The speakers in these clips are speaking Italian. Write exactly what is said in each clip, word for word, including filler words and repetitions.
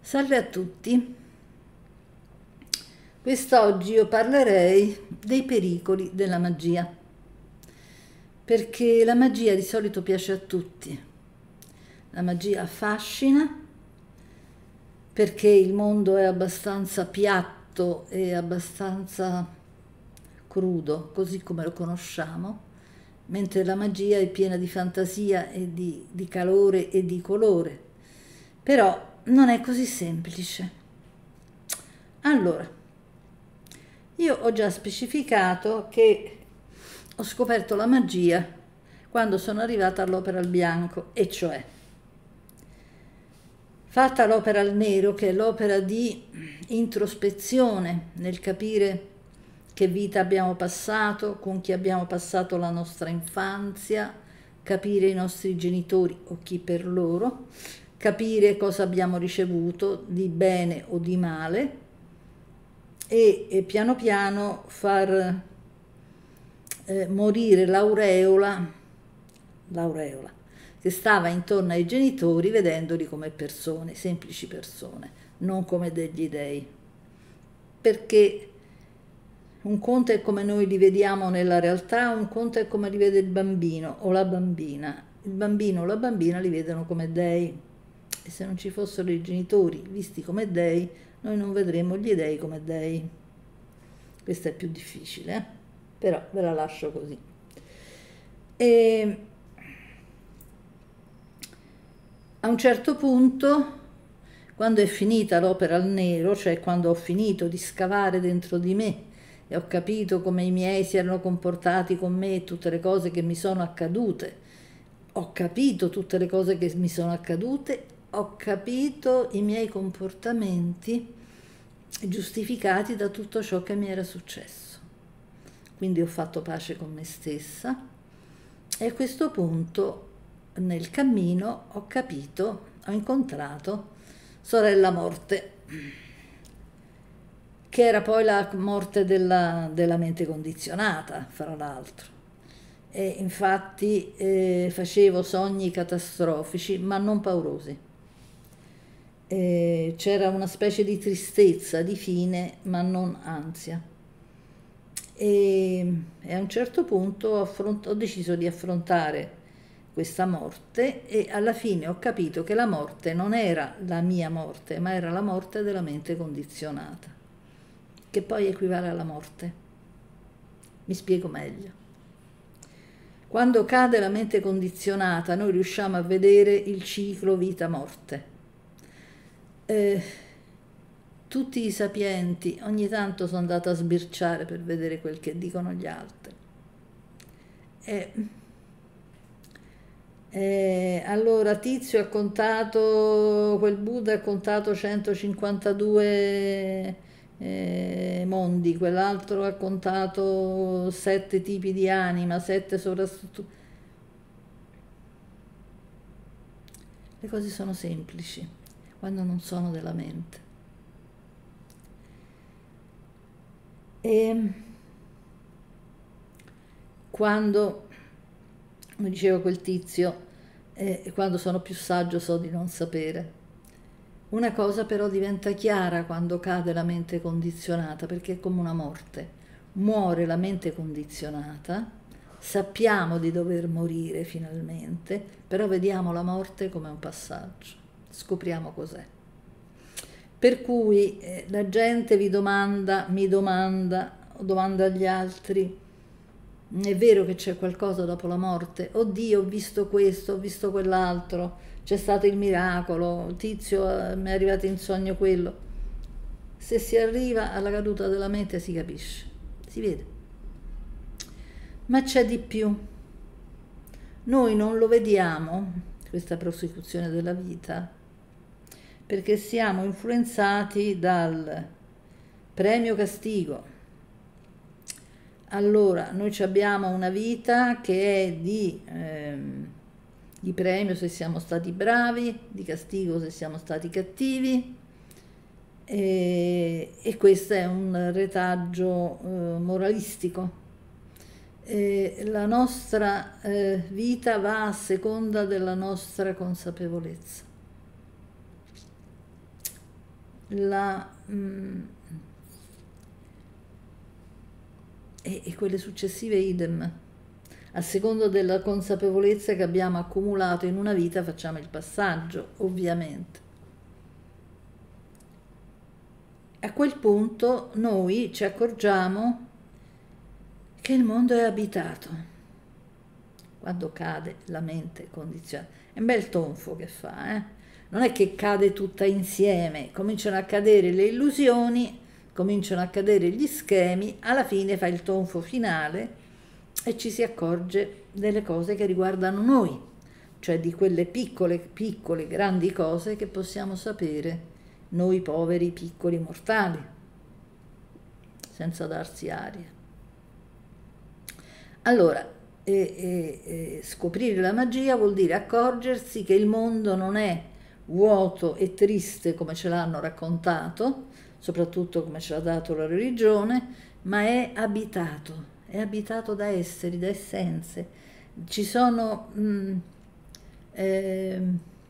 Salve a tutti, quest'oggi io parlerei dei pericoli della magia, perché la magia di solito piace a tutti, la magia affascina, perché il mondo è abbastanza piatto e abbastanza crudo, così come lo conosciamo, mentre la magia è piena di fantasia e di, di calore e di colore, però non è così semplice. Allora, io ho già specificato che ho scoperto la magia quando sono arrivata all'opera al bianco, e cioè fatta l'opera al nero, che è l'opera di introspezione nel capire che vita abbiamo passato, con chi abbiamo passato la nostra infanzia, capire i nostri genitori o chi per loro, capire cosa abbiamo ricevuto di bene o di male e, e piano piano far eh, morire l'aureola, l'aureola che stava intorno ai genitori, vedendoli come persone, semplici persone, non come degli dei. Perché un conto è come noi li vediamo nella realtà, un conto è come li vede il bambino o la bambina. Il bambino o la bambina li vedono come dei. E se non ci fossero i genitori visti come dei, noi non vedremo gli dei come dei. Questo è più difficile, eh? Però ve la lascio così. E a un certo punto, quando è finita l'opera al nero, cioè quando ho finito di scavare dentro di me e ho capito come i miei si erano comportati con me e tutte le cose che mi sono accadute, ho capito tutte le cose che mi sono accadute, ho capito i miei comportamenti giustificati da tutto ciò che mi era successo. Quindi ho fatto pace con me stessa e a questo punto nel cammino ho capito, ho incontrato sorella morte, che era poi la morte della, della mente condizionata, fra l'altro. E infatti eh, facevo sogni catastrofici, ma non paurosi. C'era una specie di tristezza di fine, ma non ansia. E, e a un certo punto ho, ho deciso di affrontare questa morte e alla fine ho capito che la morte non era la mia morte, ma era la morte della mente condizionata, che poi equivale alla morte. Mi spiego meglio. Quando cade la mente condizionata, noi riusciamo a vedere il ciclo vita-morte. Eh, tutti i sapienti, ogni tanto sono andata a sbirciare per vedere quel che dicono gli altri. E, e, allora Tizio ha contato, quel Buddha ha contato centocinquantadue eh, mondi, quell'altro ha contato sette tipi di anima, sette sovrastrutture. Le cose sono semplici quando non sono della mente. E quando, come diceva quel tizio, eh, quando sono più saggio so di non sapere. Una cosa però diventa chiara quando cade la mente condizionata, perché è come una morte. Muore la mente condizionata, sappiamo di dover morire finalmente, però vediamo la morte come un passaggio, scopriamo cos'è. Per cui eh, la gente vi domanda, mi domanda, domanda agli altri, è vero che c'è qualcosa dopo la morte? Oddio, ho visto questo, ho visto quell'altro, c'è stato il miracolo, Tizio eh, mi è arrivato in sogno quello. Se si arriva alla caduta della mente si capisce, si vede. Ma c'è di più. Noi non lo vediamo, questa prosecuzione della vita, perché siamo influenzati dal premio castigo. Allora, noi abbiamo una vita che è di, ehm, di premio se siamo stati bravi, di castigo se siamo stati cattivi, e, e questo è un retaggio eh, moralistico. E la nostra eh, vita va a seconda della nostra consapevolezza. la, mm, e, e quelle successive idem. A seconda della consapevolezza che abbiamo accumulato in una vita facciamo il passaggio, ovviamente. A quel punto noi ci accorgiamo che il mondo è abitato. Quando cade la mente condizionata. È un bel tonfo che fa, eh? Non è che cade tutta insieme, cominciano a cadere le illusioni, cominciano a cadere gli schemi, alla fine fa il tonfo finale e ci si accorge delle cose che riguardano noi, cioè di quelle piccole, piccole, grandi cose che possiamo sapere noi poveri piccoli mortali, senza darsi aria. Allora, e, e, e scoprire la magia vuol dire accorgersi che il mondo non è vuoto e triste come ce l'hanno raccontato, soprattutto come ce l'ha dato la religione, ma è abitato, è abitato da esseri, da essenze. Ci sono mh, eh,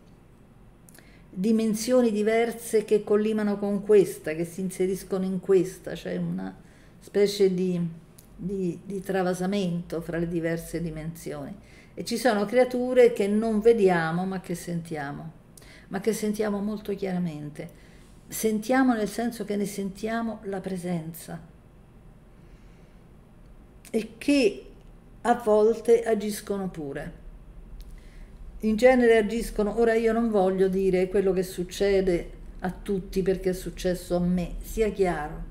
dimensioni diverse che collimano con questa, che si inseriscono in questa, cioè una specie di, di, di travasamento fra le diverse dimensioni. E ci sono creature che non vediamo ma che sentiamo, ma che sentiamo molto chiaramente. Sentiamo nel senso che ne sentiamo la presenza e che a volte agiscono pure. In genere agiscono, ora io non voglio dire quello che succede a tutti perché è successo a me, sia chiaro.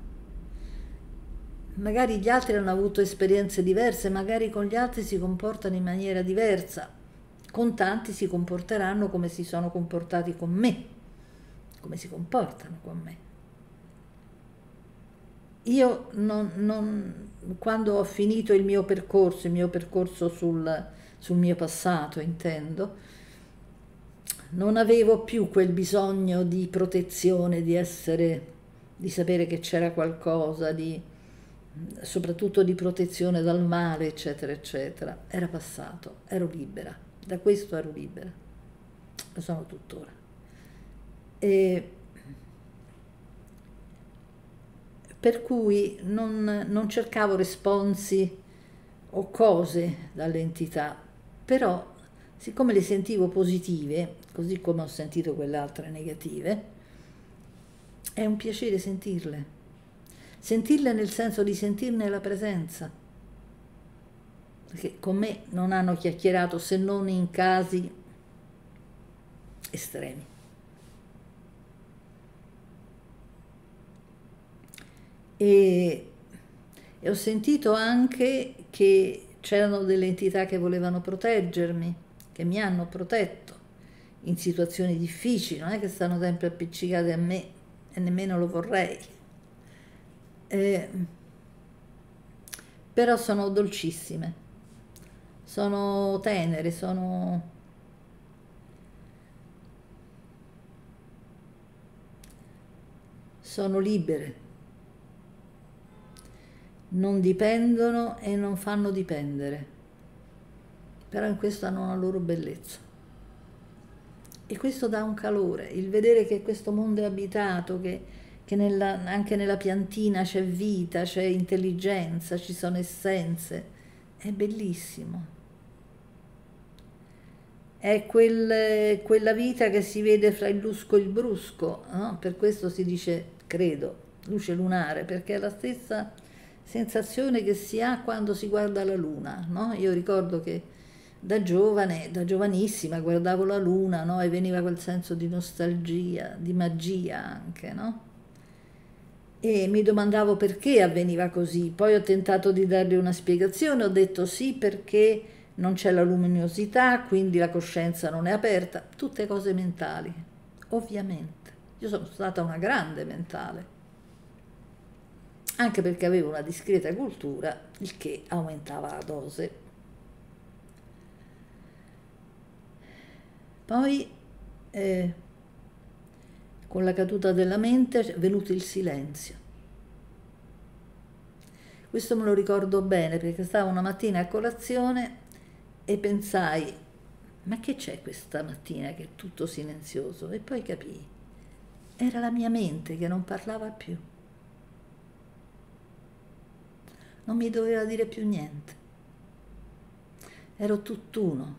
Magari gli altri hanno avuto esperienze diverse, magari con gli altri si comportano in maniera diversa, con tanti si comporteranno come si sono comportati con me, come si comportano con me. Io non, non, quando ho finito il mio percorso, il mio percorso sul, sul mio passato, intendo, non avevo più quel bisogno di protezione, di essere, di sapere che c'era qualcosa, di, soprattutto di protezione dal male, eccetera, eccetera. Era passato, ero libera, da questo ero libera, lo sono tuttora. E per cui non, non cercavo responsi o cose dalle entità, però siccome le sentivo positive, così come ho sentito quelle altre negative, è un piacere sentirle. Sentirle nel senso di sentirne la presenza, perché con me non hanno chiacchierato se non in casi estremi. E, e ho sentito anche che c'erano delle entità che volevano proteggermi, che mi hanno protetto in situazioni difficili, non è che stanno sempre appiccicate a me e nemmeno lo vorrei. Eh, però sono dolcissime, sono tenere, sono... sono libere. Non dipendono e non fanno dipendere, però in questo hanno una loro bellezza. E questo dà un calore, il vedere che questo mondo è abitato, che, che nella, anche nella piantina c'è vita, c'è intelligenza, ci sono essenze, è bellissimo. È quel, quella vita che si vede fra il lusco e il brusco, no? Per questo si dice, credo, luce lunare, perché è la stessa sensazione che si ha quando si guarda la luna, no? Io ricordo che da giovane, da giovanissima guardavo la luna, no? E veniva quel senso di nostalgia, di magia anche, no? E mi domandavo perché avveniva così. Poi ho tentato di dargli una spiegazione, ho detto sì perché non c'è la luminosità, quindi la coscienza non è aperta, tutte cose mentali, ovviamente. Io sono stata una grande mentale, anche perché avevo una discreta cultura, il che aumentava la dose. Poi, eh, con la caduta della mente, è venuto il silenzio. Questo me lo ricordo bene, perché stavo una mattina a colazione e pensai, ma che c'è questa mattina che è tutto silenzioso? E poi capii, Era la mia mente che non parlava più. Non mi doveva dire più niente. Ero tutt'uno.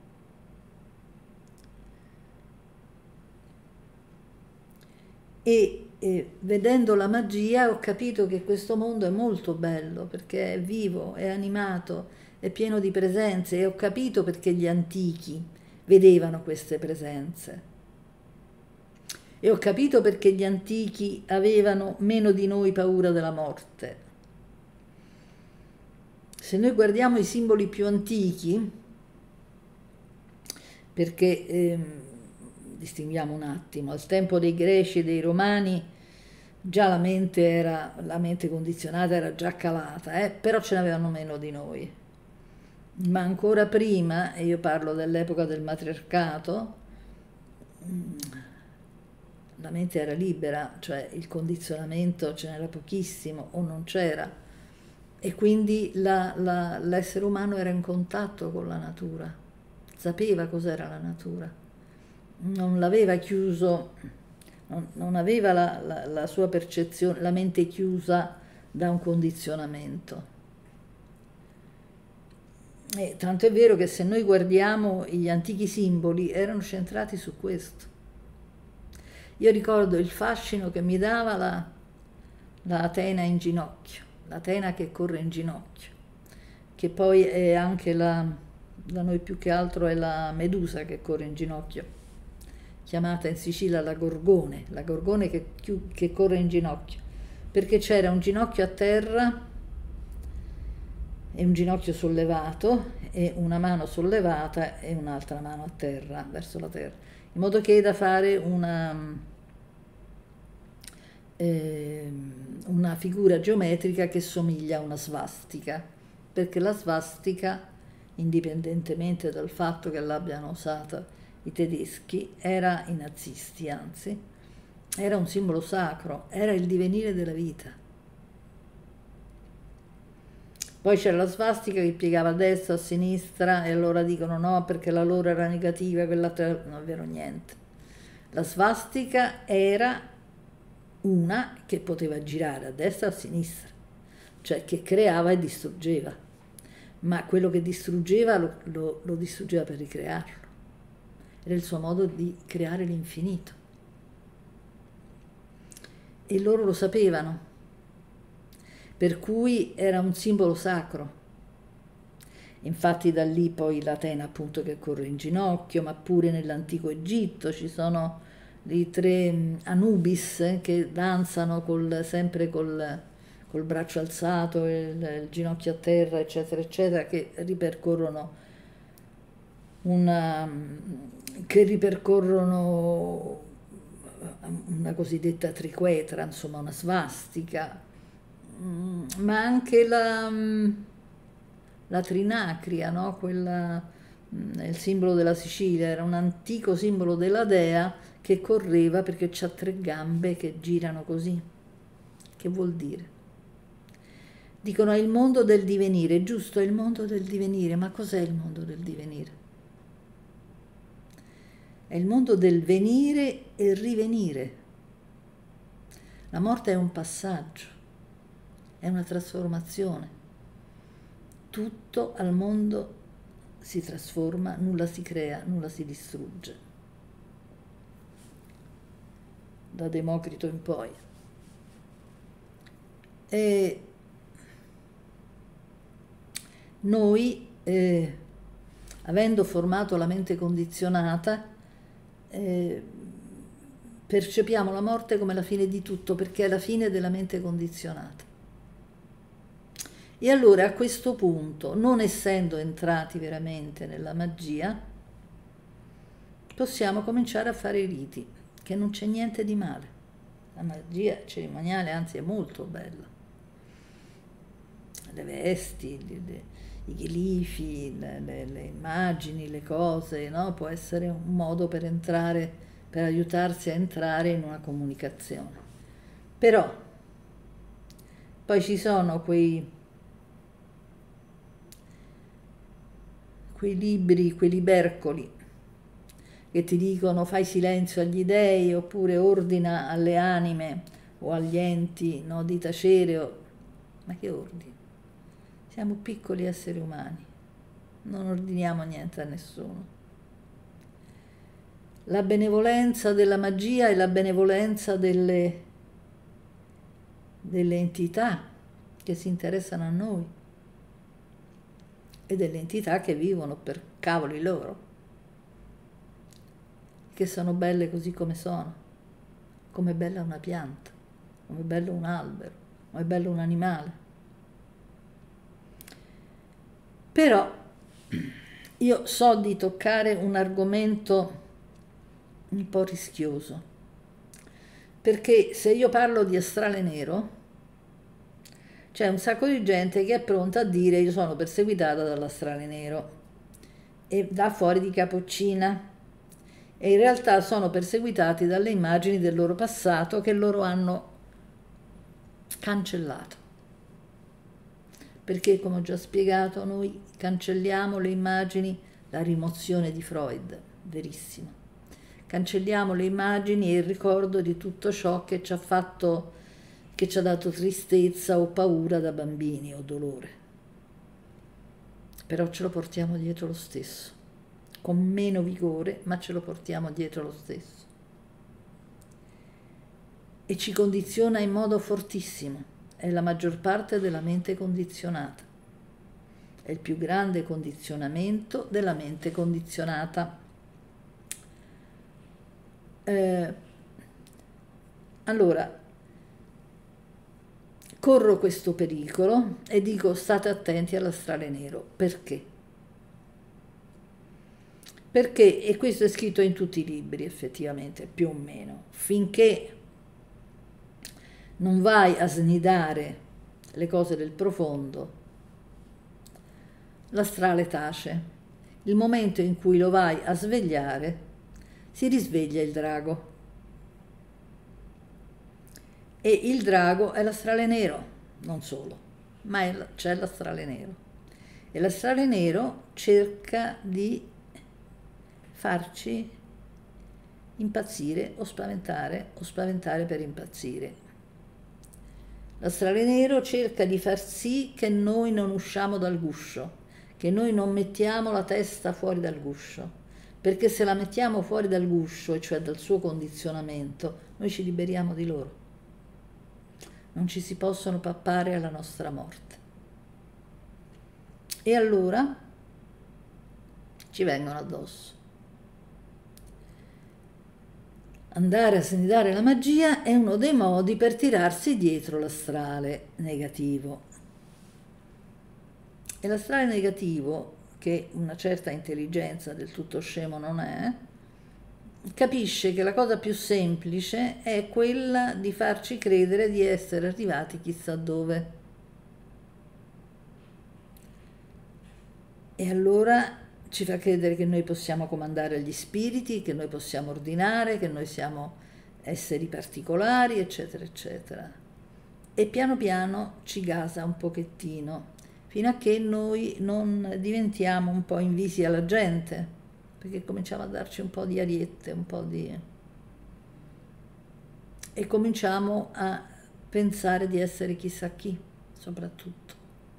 E, e vedendo la magia ho capito che questo mondo è molto bello, perché è vivo, è animato, è pieno di presenze, e ho capito perché gli antichi vedevano queste presenze. E ho capito perché gli antichi avevano meno di noi paura della morte. Se noi guardiamo i simboli più antichi, perché eh, distinguiamo un attimo, al tempo dei Greci e dei Romani già la mente, era, la mente condizionata era già calata, eh? Però ce n'avevano meno di noi. Ma ancora prima, e io parlo dell'epoca del matriarcato, la mente era libera, cioè il condizionamento ce n'era pochissimo o non c'era, e quindi l'essere umano era in contatto con la natura, sapeva cos'era la natura, non l'aveva chiuso, non, non aveva la, la, la sua percezione, la mente chiusa da un condizionamento. E tanto è vero che se noi guardiamo gli antichi simboli erano centrati su questo. Io ricordo il fascino che mi dava la, la Atena in ginocchio, l'Atena che corre in ginocchio, che poi è anche la, da noi più che altro è la Medusa che corre in ginocchio, chiamata in Sicilia la Gorgone, la Gorgone che, che corre in ginocchio, perché c'era un ginocchio a terra e un ginocchio sollevato e una mano sollevata e un'altra mano a terra, verso la terra, in modo che è da fare una, eh, una figura geometrica che somiglia a una svastica, perché la svastica, indipendentemente dal fatto che l'abbiano usata i tedeschi, era, i nazisti anzi, era un simbolo sacro, era il divenire della vita. Poi c'era la svastica che piegava a destra, a sinistra, e allora dicono no perché la loro era negativa, quell'altra non è vero niente. La svastica era una che poteva girare a destra o a sinistra, cioè che creava e distruggeva, ma quello che distruggeva lo, lo, lo distruggeva per ricrearlo, era il suo modo di creare l'infinito. E loro lo sapevano. Per cui era un simbolo sacro. Infatti da lì poi l'Atena appunto che corre in ginocchio, ma pure nell'antico Egitto ci sono i tre Anubis che danzano col, sempre col, col braccio alzato e il, il ginocchio a terra, eccetera, eccetera, che ripercorrono una, che ripercorrono una cosiddetta triquetra, insomma una svastica, ma anche la, la trinacria, no? Quella, il simbolo della Sicilia, era un antico simbolo della dea che correva perché ha tre gambe che girano così. Che vuol dire? Dicono è il mondo del divenire, giusto, è il mondo del divenire, ma cos'è il mondo del divenire? È il mondo del venire e rivenire. La morte è un passaggio. È una trasformazione. Tutto al mondo si trasforma, nulla si crea, nulla si distrugge. Da Democrito in poi. E noi, eh, avendo formato la mente condizionata, eh, percepiamo la morte come la fine di tutto, perché è la fine della mente condizionata. E allora a questo punto, non essendo entrati veramente nella magia, possiamo cominciare a fare i riti, che non c'è niente di male. La magia cerimoniale anzi è molto bella. Le vesti, le, le, i glifi, le, le, le immagini, le cose, no? Può essere un modo per entrare, per aiutarsi a entrare in una comunicazione. Però poi ci sono quei quei libri, quei libercoli che ti dicono fai silenzio agli dei, oppure ordina alle anime o agli enti, no, di tacere. O... Ma che ordini? Siamo piccoli esseri umani, non ordiniamo niente a nessuno. La benevolenza della magia e la benevolenza delle, delle entità che si interessano a noi e delle entità che vivono per cavoli loro, che sono belle così come sono, come è bella una pianta, come è bello un albero, come è bello un animale. Però io so di toccare un argomento un po' rischioso, perché se io parlo di astrale nero c'è un sacco di gente che è pronta a dire io sono perseguitata dall'astrale nero e dà fuori di cappuccina, e in realtà sono perseguitati dalle immagini del loro passato che loro hanno cancellato, perché come ho già spiegato noi cancelliamo le immagini, la rimozione di Freud, verissimo. Cancelliamo le immagini e il ricordo di tutto ciò che ci ha fatto, che ci ha dato tristezza o paura da bambini o dolore. Però ce lo portiamo dietro lo stesso, con meno vigore, ma ce lo portiamo dietro lo stesso. E ci condiziona in modo fortissimo. È la maggior parte della mente condizionata. È il più grande condizionamento della mente condizionata. Eh, allora, corro questo pericolo e dico state attenti all'astrale nero. Perché? Perché, e questo è scritto in tutti i libri effettivamente, più o meno, finché non vai a snidare le cose del profondo, l'astrale tace. Il momento in cui lo vai a svegliare, si risveglia il drago. E il drago è l'astrale nero, non solo, ma c'è l'astrale nero. E l'astrale nero cerca di farci impazzire o spaventare, o spaventare per impazzire. L'astrale nero cerca di far sì che noi non usciamo dal guscio, che noi non mettiamo la testa fuori dal guscio, perché se la mettiamo fuori dal guscio, e cioè dal suo condizionamento, noi ci liberiamo di loro. Non ci si possono pappare alla nostra morte. E allora ci vengono addosso. Andare a snidare la magia è uno dei modi per tirarsi dietro l'astrale negativo. E l'astrale negativo, che una certa intelligenza del tutto scemo non è, capisce che la cosa più semplice è quella di farci credere di essere arrivati chissà dove. E allora ci fa credere che noi possiamo comandare gli spiriti, che noi possiamo ordinare, che noi siamo esseri particolari, eccetera, eccetera. E piano piano ci gasa un pochettino, fino a che noi non diventiamo un po' invisi alla gente, perché cominciamo a darci un po' di ariette, un po' di... e cominciamo a pensare di essere chissà chi, soprattutto.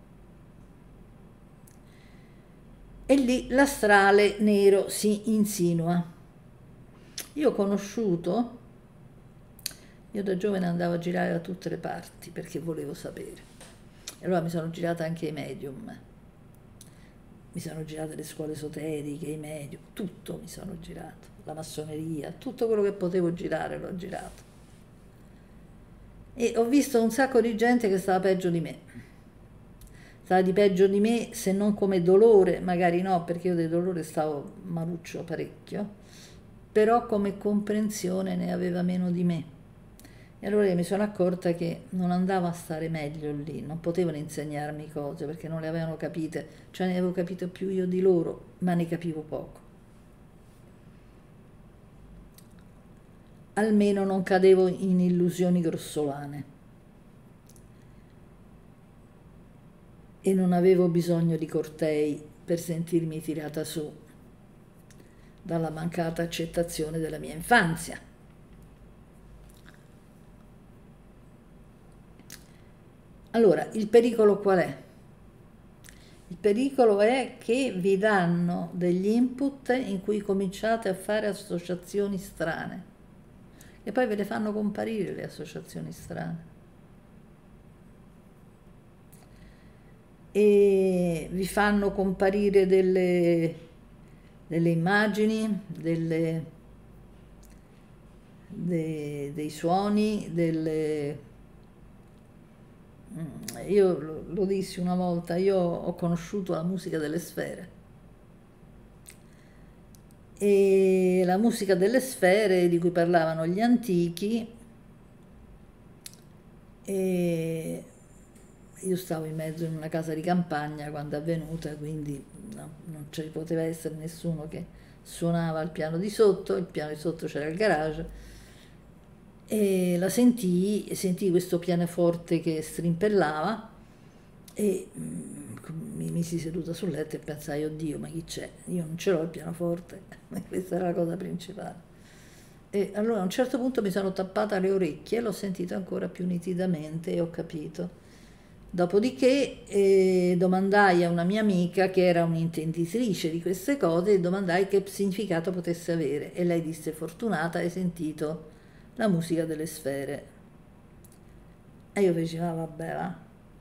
E lì l'astrale nero si insinua. Io ho conosciuto, io da giovane andavo a girare da tutte le parti perché volevo sapere. E allora mi sono girata anche ai medium, mi sono girate le scuole esoteriche, i medium, tutto mi sono girato, la massoneria, tutto quello che potevo girare l'ho girato. E ho visto un sacco di gente che stava peggio di me. Stava di peggio di me, se non come dolore, magari no, perché io del dolore stavo maluccio parecchio, però come comprensione ne aveva meno di me. E allora io mi sono accorta che non andavo a stare meglio lì, non potevano insegnarmi cose perché non le avevano capite, cioè ne avevo capito più io di loro, ma ne capivo poco. Almeno non cadevo in illusioni grossolane. E non avevo bisogno di cortei per sentirmi tirata su dalla mancata accettazione della mia infanzia. Allora, il pericolo qual è? Il pericolo è che vi danno degli input in cui cominciate a fare associazioni strane e poi ve le fanno comparire le associazioni strane. E vi fanno comparire delle, delle immagini, delle, de, dei suoni, delle... Io lo, lo dissi una volta, io ho conosciuto la musica delle sfere. E la musica delle sfere di cui parlavano gli antichi, e io stavo in mezzo in una casa di campagna quando è avvenuta, quindi no, non ci poteva essere nessuno che suonava al piano di sotto, il piano di sotto c'era il garage, e la sentii, sentii questo pianoforte che strimpellava e mm, mi misi seduta sul letto e pensai, oddio, ma chi c'è? Io non ce l'ho il pianoforte, questa era la cosa principale. E allora a un certo punto mi sono tappata le orecchie e l'ho sentito ancora più nitidamente e ho capito. Dopodiché eh, domandai a una mia amica che era un'intenditrice di queste cose e domandai che significato potesse avere e lei disse, fortunata, hai sentito la musica delle sfere. E io feci, ah, vabbè, va.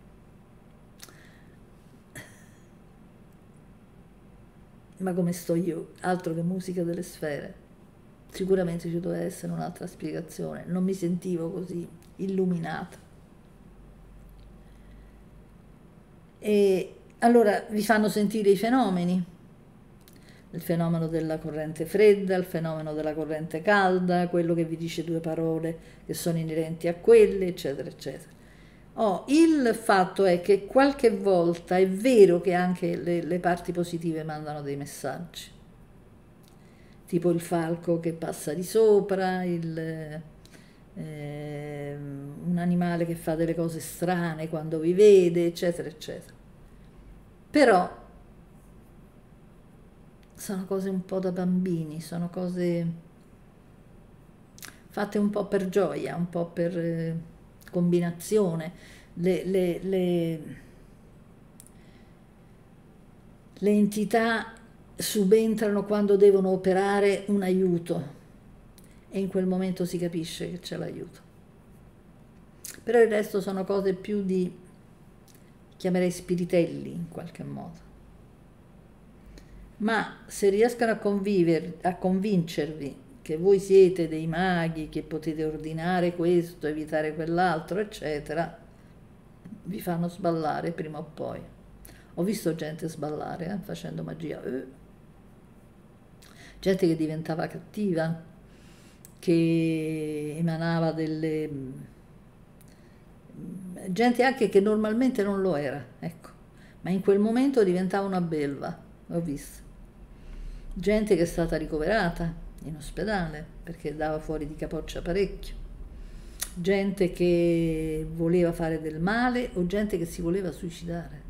Ma come sto io? Altro che musica delle sfere. Sicuramente ci doveva essere un'altra spiegazione. Non mi sentivo così illuminata. E allora vi fanno sentire i fenomeni, il fenomeno della corrente fredda, il fenomeno della corrente calda, quello che vi dice due parole che sono inerenti a quelle, eccetera, eccetera. Oh, il fatto è che qualche volta è vero che anche le, le parti positive mandano dei messaggi, tipo il falco che passa di sopra, il, eh, un animale che fa delle cose strane quando vi vede, eccetera, eccetera. Però sono cose un po' da bambini, sono cose fatte un po' per gioia, un po' per eh, combinazione. Le, le, le, le entità subentrano quando devono operare un aiuto e in quel momento si capisce che c'è l'aiuto. Però il resto sono cose più di, chiamerei spiritelli in qualche modo. Ma se riescono a, conviver, a convincervi che voi siete dei maghi, che potete ordinare questo, evitare quell'altro, eccetera, vi fanno sballare prima o poi. Ho visto gente sballare eh, facendo magia, eh. gente che diventava cattiva, che emanava delle... gente anche che normalmente non lo era, ecco, ma in quel momento diventava una belva, ho visto. Gente che è stata ricoverata in ospedale perché dava fuori di capoccia parecchio, gente che voleva fare del male o gente che si voleva suicidare.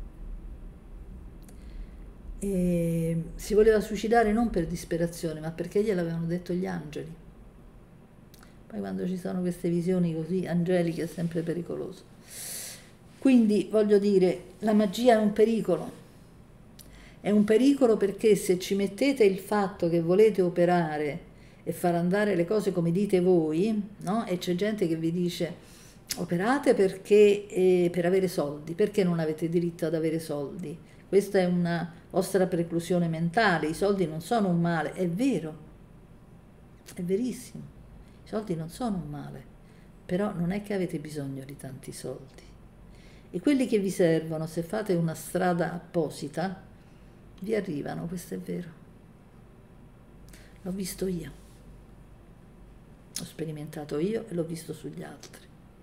E si voleva suicidare non per disperazione, ma perché gliel'avevano detto gli angeli. Poi quando ci sono queste visioni così angeliche è sempre pericoloso. Quindi voglio dire, la magia è un pericolo. È un pericolo perché se ci mettete il fatto che volete operare e far andare le cose come dite voi, no? E c'è gente che vi dice operate perché eh, per avere soldi, perché non avete diritto ad avere soldi? Questa è una vostra preclusione mentale, i soldi non sono un male, è vero, è verissimo, i soldi non sono un male, però non è che avete bisogno di tanti soldi. E quelli che vi servono, se fate una strada apposita, vi arrivano, questo è vero. L'ho visto io, ho sperimentato io e l'ho visto sugli altri.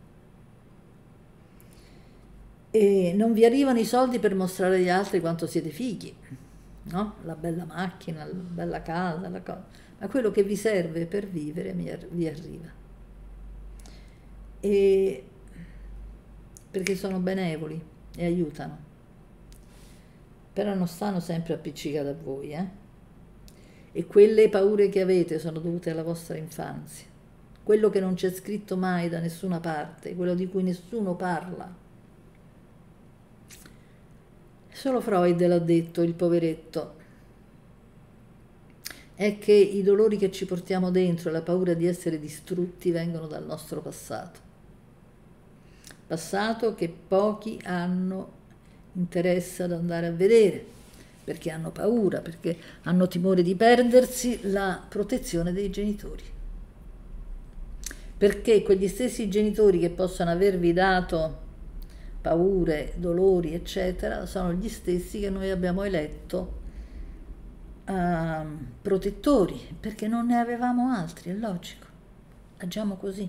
E non vi arrivano i soldi per mostrare agli altri quanto siete fighi, no? La bella macchina, la bella casa, la cosa. Ma quello che vi serve per vivere vi arriva. E perché sono benevoli e aiutano. Però non stanno sempre appiccicati a voi, eh? e quelle paure che avete sono dovute alla vostra infanzia. Quello che non c'è scritto mai da nessuna parte, quello di cui nessuno parla. Solo Freud l'ha detto, il poveretto, è che i dolori che ci portiamo dentro e la paura di essere distrutti vengono dal nostro passato. Passato che pochi hanno interesse ad andare a vedere, perché hanno paura, perché hanno timore di perdersi la protezione dei genitori. Perché quegli stessi genitori che possono avervi dato paure, dolori, eccetera, sono gli stessi che noi abbiamo eletto uh, protettori, perché non ne avevamo altri, è logico. Agiamo così.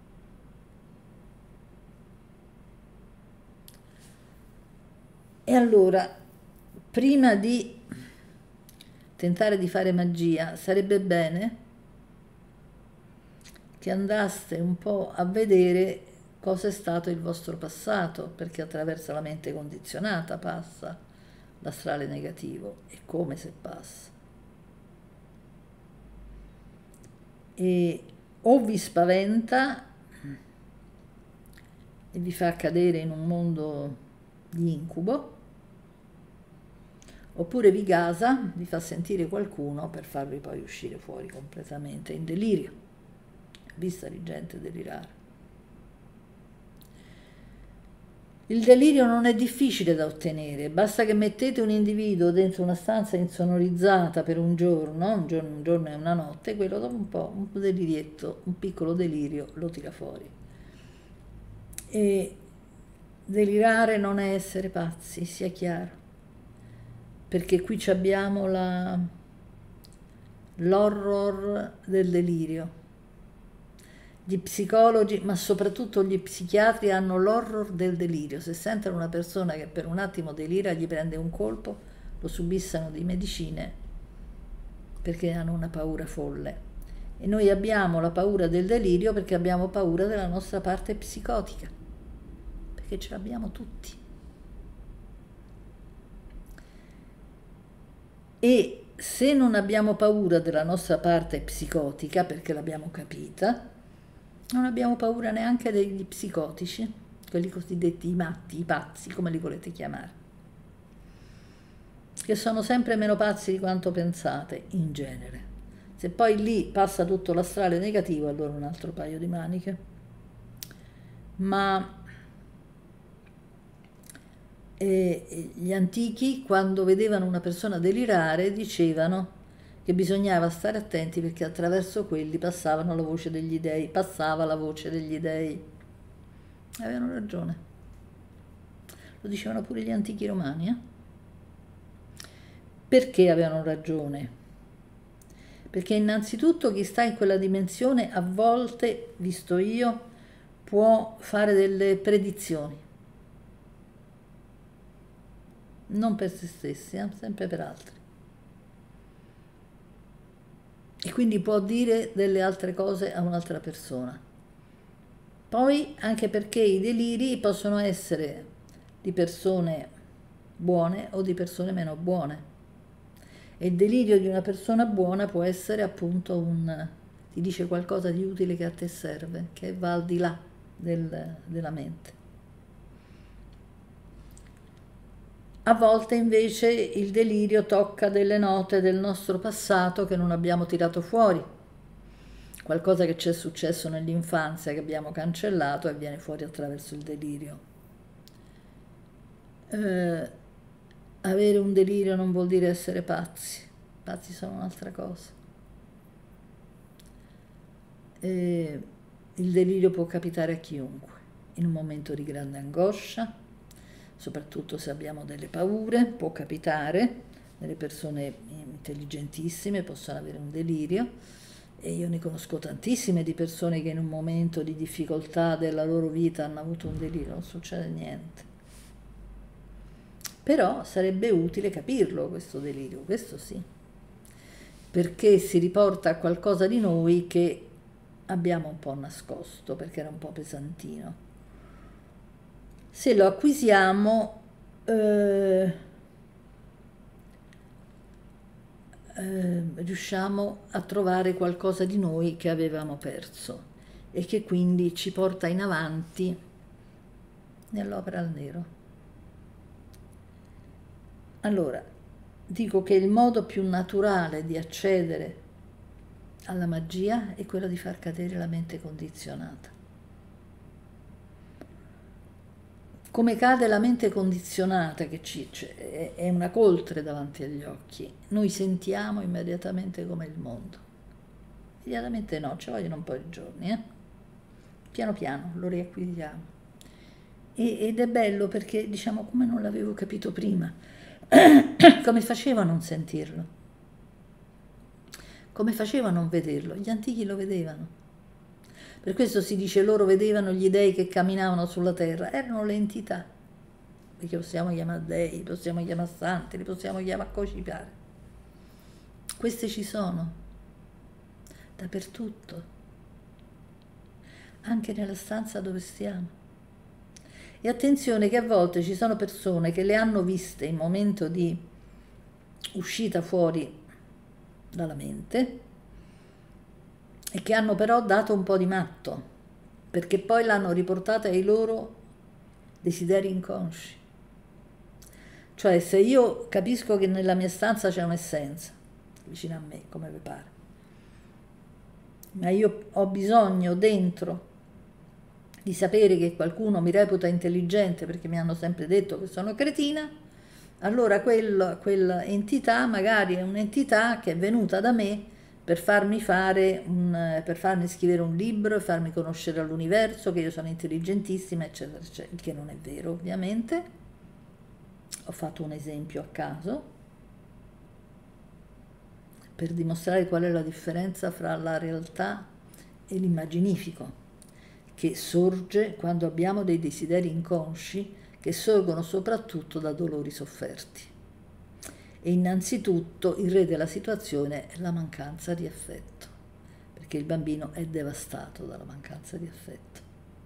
E allora, prima di tentare di fare magia, sarebbe bene che andaste un po' a vedere cosa è stato il vostro passato, perché attraverso la mente condizionata passa l'astrale negativo, e come se passa. E o vi spaventa e vi fa cadere in un mondo di incubo, oppure vi gasa, vi fa sentire qualcuno per farvi poi uscire fuori completamente in delirio. Vista di gente delirare. Il delirio non è difficile da ottenere, basta che mettete un individuo dentro una stanza insonorizzata per un giorno, un giorno, un giorno e una notte, quello dopo un po', un delirietto, un piccolo delirio lo tira fuori. E delirare non è essere pazzi, sia chiaro, perché qui abbiamo l'horror del delirio. Gli psicologi, ma soprattutto gli psichiatri, hanno l'horror del delirio. Se sentono una persona che per un attimo delira, gli prende un colpo, lo subissano di medicine, perché hanno una paura folle. E noi abbiamo la paura del delirio perché abbiamo paura della nostra parte psicotica, perché ce l'abbiamo tutti. E se non abbiamo paura della nostra parte psicotica, perché l'abbiamo capita, non abbiamo paura neanche degli psicotici, quelli cosiddetti i matti, i pazzi, come li volete chiamare, che sono sempre meno pazzi di quanto pensate, in genere. Se poi lì passa tutto l'astrale negativo, allora un altro paio di maniche. Ma eh, gli antichi, quando vedevano una persona delirare, dicevano che bisognava stare attenti perché attraverso quelli passavano la voce degli dei, passava la voce degli dei. Avevano ragione. Lo dicevano pure gli antichi romani, eh? Perché avevano ragione? Perché innanzitutto chi sta in quella dimensione a volte, visto io, può fare delle predizioni. Non per se stessi, eh? Sempre per altri. E quindi può dire delle altre cose a un'altra persona. Poi anche perché i deliri possono essere di persone buone o di persone meno buone. E il delirio di una persona buona può essere appunto un... ti dice qualcosa di utile che a te serve, che va al di là del, della mente. A volte invece il delirio tocca delle note del nostro passato che non abbiamo tirato fuori, qualcosa che ci è successo nell'infanzia che abbiamo cancellato e viene fuori attraverso il delirio. Eh, avere un delirio non vuol dire essere pazzi, pazzi sono un'altra cosa. Eh, il delirio può capitare a chiunque, in un momento di grande angoscia, soprattutto se abbiamo delle paure, può capitare, delle persone intelligentissime possono avere un delirio, e io ne conosco tantissime di persone che in un momento di difficoltà della loro vita hanno avuto un delirio, non succede niente. Però sarebbe utile capirlo questo delirio, questo sì, perché si riporta a qualcosa di noi che abbiamo un po' nascosto, perché era un po' pesantino. Se lo acquisiamo, eh, eh, riusciamo a trovare qualcosa di noi che avevamo perso e che quindi ci porta in avanti nell'opera al nero. Allora, dico che il modo più naturale di accedere alla magia è quello di far cadere la mente condizionata. Come cade la mente condizionata, che ci, cioè, è una coltre davanti agli occhi, noi sentiamo immediatamente come il mondo. Immediatamente no, ci vogliono un po' di giorni, eh? Piano piano lo riacquiriamo. E, ed è bello perché, diciamo, come non l'avevo capito prima, come facevo a non sentirlo? Come facevo a non vederlo? Gli antichi lo vedevano. Per questo si dice loro vedevano gli dei che camminavano sulla terra, erano le entità, perché possiamo chiamare dei, possiamo chiamare santi, li possiamo chiamare cocipare. Queste ci sono, dappertutto, anche nella stanza dove stiamo. E attenzione che a volte ci sono persone che le hanno viste in momento di uscita fuori dalla mente, e che hanno però dato un po' di matto, perché poi l'hanno riportata ai loro desideri inconsci. Cioè, se io capisco che nella mia stanza c'è un'essenza, vicino a me, come vi pare, ma io ho bisogno dentro di sapere che qualcuno mi reputa intelligente perché mi hanno sempre detto che sono cretina, allora quella, quella entità magari è un'entità che è venuta da me per farmi fare un, per farmi scrivere un libro e farmi conoscere l'universo, che io sono intelligentissima, eccetera, eccetera, il che non è vero, ovviamente. Ho fatto un esempio a caso per dimostrare qual è la differenza fra la realtà e l'immaginifico, che sorge quando abbiamo dei desideri inconsci che sorgono soprattutto da dolori sofferti. E innanzitutto il re della situazione è la mancanza di affetto, perché il bambino è devastato dalla mancanza di affetto.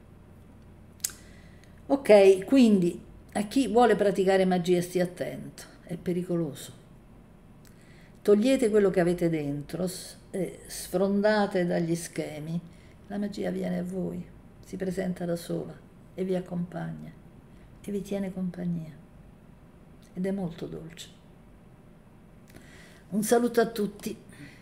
Ok, quindi a chi vuole praticare magia stia attento, è pericoloso. Togliete quello che avete dentro, sfrondate dagli schemi, la magia viene a voi, si presenta da sola e vi accompagna e vi tiene compagnia ed è molto dolce. Un saluto a tutti.